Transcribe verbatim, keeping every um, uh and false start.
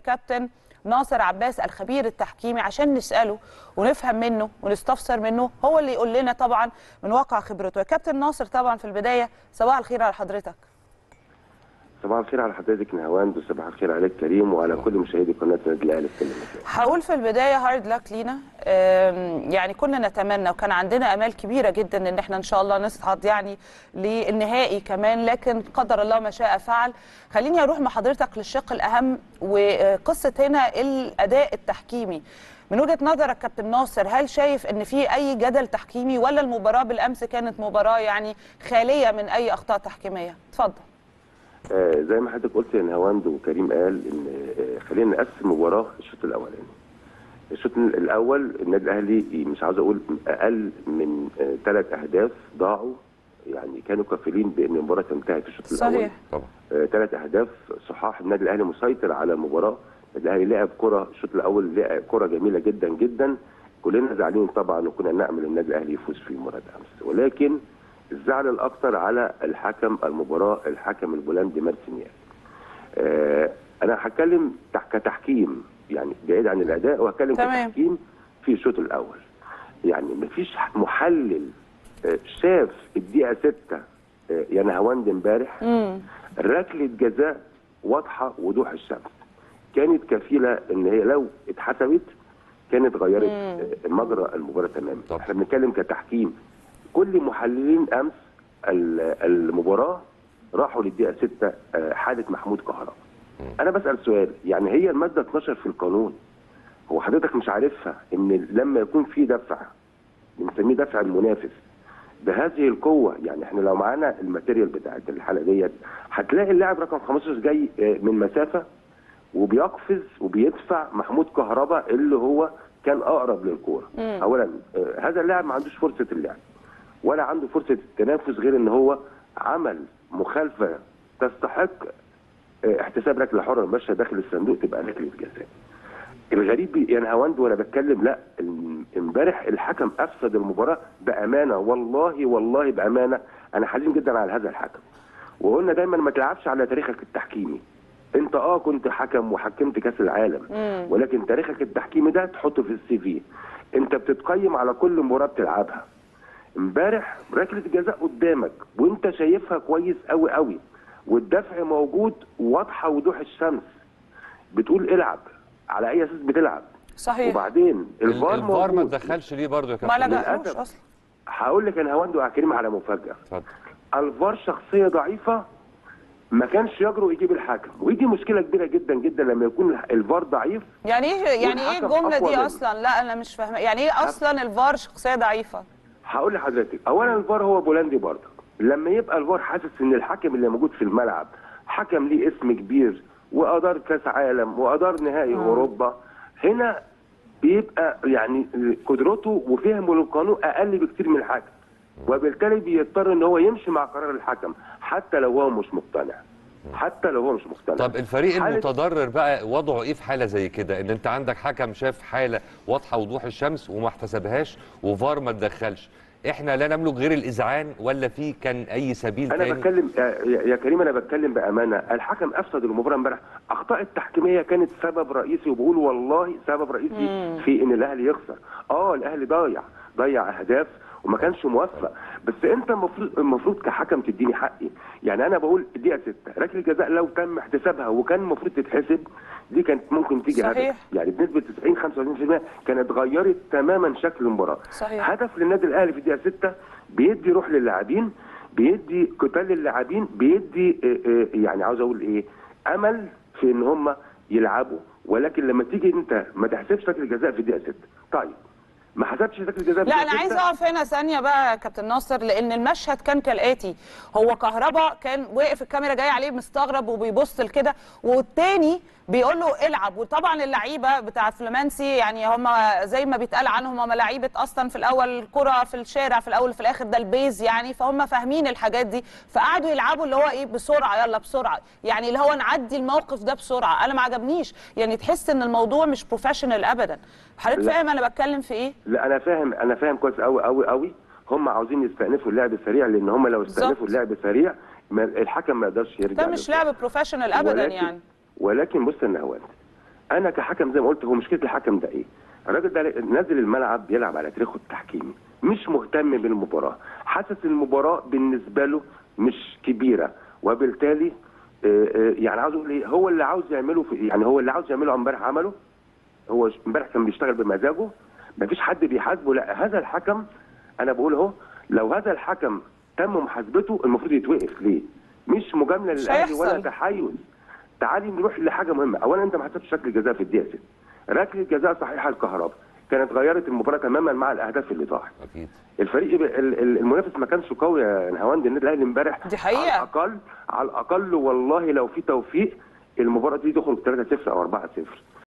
كابتن ناصر عباس الخبير التحكيمي عشان نساله ونفهم منه ونستفسر منه، هو اللي يقول لنا طبعا من واقع خبرته. يا كابتن ناصر، طبعا في البدايه صباح الخير على حضرتك. صباح الخير على حضرتك نهاوند، وصباح الخير عليك كريم وعلى كل مشاهدي قناه النادي الاهلي في كل مكان. هقول في البدايه هارد لاك لينا، يعني كنا نتمنى وكان عندنا امال كبيره جدا ان احنا ان شاء الله نصعد يعني للنهائي كمان، لكن قدر الله ما شاء فعل. خليني اروح مع حضرتك للشق الاهم، وقصه هنا الاداء التحكيمي. من وجهه نظرك كابتن ناصر، هل شايف ان في اي جدل تحكيمي ولا المباراه بالامس كانت مباراه يعني خاليه من اي اخطاء تحكيميه؟ اتفضل. آه زي ما حضرتك قلت يا نهاوند وكريم قال ان آه خلينا نقسم المباراه الشوط الاولاني. الشوط الاول النادي الاهلي مش عاوز اقول اقل من ثلاث آه اهداف ضاعوا، يعني كانوا كافلين بان المباراه تنتهي في الشوط الاول. صحيح طبعا ثلاث آه اهداف صحاح. النادي الاهلي مسيطر على المباراه، النادي الاهلي لعب كره الشوط الاول، لعب كره جميله جدا جدا. كلنا زعلانين طبعا وكنا نامل النادي الاهلي يفوز في مباراه امس، ولكن الزعل الاكثر على الحكم المباراه الحكم البولندي مارسينيال. آه انا هتكلم كتحكيم يعني بعيد عن الاداء، وهتكلم كتحكيم في الشوط الاول. يعني مفيش محلل آه شاف الدقيقه ستة آه يا نهاوند امبارح ركله جزاء واضحه وضوح الشمس، كانت كفيله ان هي لو اتحسبت كانت غيرت آه مجرى المباراه تماما. احنا بنتكلم كتحكيم. كل محللين امس المباراه راحوا للدقيقه ستة حاله محمود كهربا. انا بسال سؤال، يعني هي الماده اتناشر في القانون هو حضرتك مش عارفها ان لما يكون في دفع بنسميه دفع المنافس بهذه القوه، يعني احنا لو معانا الماتيريال بتاعت الحاله ديت هتلاقي اللاعب رقم خمستاشر جاي من مسافه وبيقفز وبيدفع محمود كهربا اللي هو كان اقرب للكوره. اولا هذا اللاعب ما عندوش فرصه اللعب ولا عنده فرصه التنافس، غير ان هو عمل مخالفه تستحق احتساب ركله حره مباشره داخل الصندوق تبقى ركله جزاء. الغريب يا نهاوند وانا بتكلم، لا امبارح الحكم افسد المباراه بامانه، والله والله بامانه انا حزين جدا على هذا الحكم. وقلنا دايما ما تلعبش على تاريخك التحكيمي. انت اه كنت حكم وحكمت كاس العالم، ولكن تاريخك التحكيمي ده تحطه في السي في. انت بتتقيم على كل مباراه بتلعبها. امبارح ركله جزاء قدامك وانت شايفها كويس قوي قوي، والدفع موجود واضحه وضوح الشمس، بتقول العب. على اي اساس بتلعب؟ صحيح. وبعدين الفار موجود، الفار ما تدخلش ليه برضه يا كابتن؟ ما لجألوش اصلا. هقول لك انا هوند يا كريم على مفاجاه. اتفضل. الفار شخصيه ضعيفه، ما كانش يجرؤ يجيب الحكم، ودي مشكله كبيره جدا جدا لما يكون الفار ضعيف. يعني ايه يعني ايه الجمله دي اصلا؟ لا انا مش فاهمه يعني ايه اصلا الفار شخصيه ضعيفه. هقول لحضرتك، اولا الفار هو بولندي برضه، لما يبقى الفار حاسس ان الحكم اللي موجود في الملعب حكم ليه اسم كبير وادار كاس عالم وادار نهائي اوروبا، هنا بيبقى يعني قدرته وفهمه للقانون اقل بكتير من الحكم، وبالتالي بيضطر ان هو يمشي مع قرار الحكم حتى لو هو مش مقتنع. حتى لو هو مش مقتنع. طب الفريق المتضرر بقى وضعه ايه في حاله زي كده؟ ان انت عندك حكم شاف حاله واضحه وضوح الشمس وما احتسبهاش وفار ما تدخلش، احنا لا نملك غير الاذعان ولا في كان اي سبيل انا تاني؟ انا بتكلم يا كريم، انا بتكلم بامانه. الحكم افسد المباراه امبارح. اخطاء التحكيميه كانت سبب رئيسي، وبقول والله سبب رئيسي مم. في ان الاهلي يخسر. اه الاهلي ضيع ضيع اهداف وما كانش موفق، بس انت المفروض المفروض كحكم تديني حقي. يعني انا بقول الدقيقه ستة ركله جزاء لو تم احتسابها وكان المفروض تتحسب دي كانت ممكن تيجي صحيح. هدف، يعني بنسبه تسعين خمسة وتسعين بالمية كانت غيرت تماما شكل المباراه. صحيح. هدف للنادي الاهلي في الدقيقه ستة بيدي روح للاعبين، بيدي قتال للاعبين، بيدي يعني عاوز اقول ايه، امل في ان هم يلعبوا. ولكن لما تيجي انت ما تحسبش ركله جزاء في الدقيقه ستة، طيب ما حسبش ركله جزاء. لا انا عايز اقف هنا ثانيه بقى يا كابتن ناصر، لان المشهد كان كالاتي. هو كهربا كان واقف، الكاميرا جايه عليه مستغرب وبيبص لكده، والتاني بيقول له العب. وطبعا اللعيبه بتاع فلامانسي يعني هم زي ما بيتقال عنهم هم لعيبه اصلا في الاول الكره في الشارع في الاول وفي الاخر ده البيز يعني، فهم فاهمين الحاجات دي، فقعدوا يلعبوا اللي هو ايه بسرعه يلا بسرعه، يعني اللي هو نعدي الموقف ده بسرعه. انا ما عجبنيش، يعني تحس ان الموضوع مش بروفيشنال ابدا. حضرتك فاهم انا بتكلم في ايه؟ لا انا فاهم، انا فاهم كويس قوي قوي قوي. هم عاوزين يستأنفوا اللعب السريع، لان هم لو استأنفوا اللعب السريع الحكم ما يقدرش يرجع. ده مش لعب بروفيشنال ابدا ولكن يعني. ولكن بص يا نهاوند، انا كحكم زي ما قلت، هو مشكله الحكم ده ايه؟ الراجل ده نازل الملعب بيلعب على تاريخه التحكيمي، مش مهتم بالمباراه، حاسس المباراه بالنسبه له مش كبيره، وبالتالي يعني عاوز اقول ايه، هو اللي عاوز يعمله في يعني هو اللي عاوز يعمله امبارح عمله. هو امبارح كان بيشتغل بمزاجه، مفيش حد بيحاسبه. لا، هذا الحكم انا بقول اهو، لو هذا الحكم تم محاسبته المفروض يتوقف. ليه؟ مش مجامله للاهلي ولا تحيز. تعالي نروح لحاجه مهمه. اولا انت ما حسبتش شكل الجزاء في الدقيقه ستة، ركله جزاء صحيحه للكهرباء كانت غيرت المباراه تماما مع الاهداف اللي ضاعت. اكيد الفريق المنافس ما كانش قوي يا نهاوند. النادي الاهلي امبارح دي حقيقه، على الاقل على الاقل والله لو في توفيق المباراه دي تخرج ثلاثة صفر او أربعة صفر.